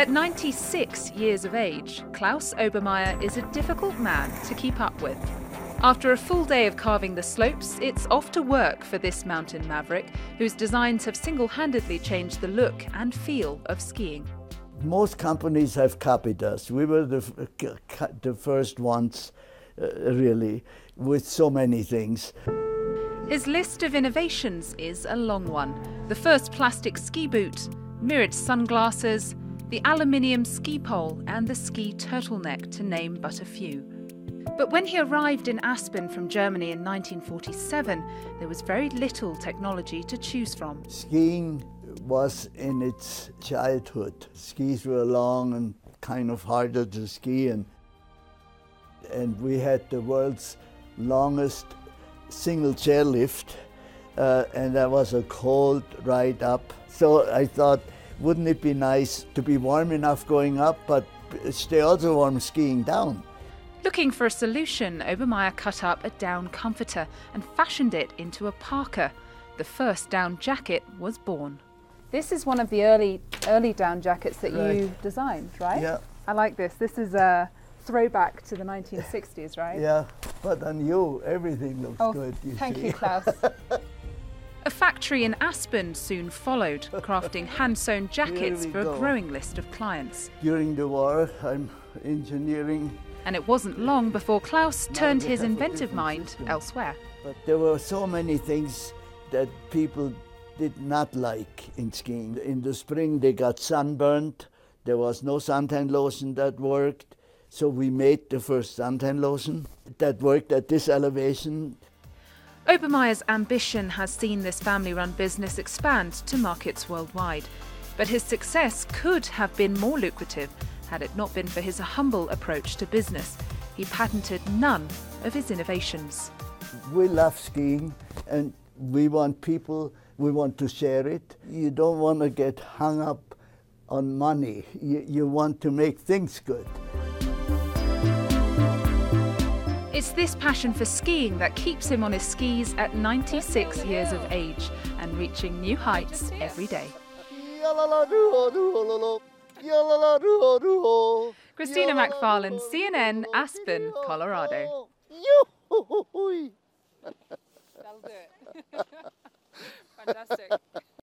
At 96 years of age, Klaus Obermeyer is a difficult man to keep up with. After a full day of carving the slopes, it's off to work for this mountain maverick, whose designs have single-handedly changed the look and feel of skiing. Most companies have copied us. We were the first ones, really, with so many things. His list of innovations is a long one. The first plastic ski boot, mirrored sunglasses, the aluminium ski pole and the ski turtleneck, to name but a few. But when he arrived in Aspen from Germany in 1947, there was very little technology to choose from. Skiing was in its childhood. Skis were long and kind of harder to ski, and we had the world's longest single chairlift, and that was a cold ride up. So I thought, wouldn't it be nice to be warm enough going up, but stay also warm skiing down? Looking for a solution, Obermeyer cut up a down comforter and fashioned it into a parka. The first down jacket was born. This is one of the early down jackets that you designed, right? Yeah. I like this. This is a throwback to the 1960s, right? Yeah, but on you, everything looks good. Thank you, Klaus. A factory in Aspen soon followed, crafting hand-sewn jackets for a growing list of clients. During the war, I'm engineering. And it wasn't long before Klaus turned his inventive mind elsewhere. But there were so many things that people did not like in skiing. In the spring, they got sunburned. There was no suntan lotion that worked. So we made the first suntan lotion that worked at this elevation. Obermeyer's ambition has seen this family-run business expand to markets worldwide. But his success could have been more lucrative had it not been for his humble approach to business. He patented none of his innovations. We love skiing, and we want to share it. You don't want to get hung up on money. You want to make things good. It's this passion for skiing that keeps him on his skis at 96 years of age and reaching new heights every day. Christina McFarlane, CNN, Aspen, Colorado. That'll do it. Fantastic.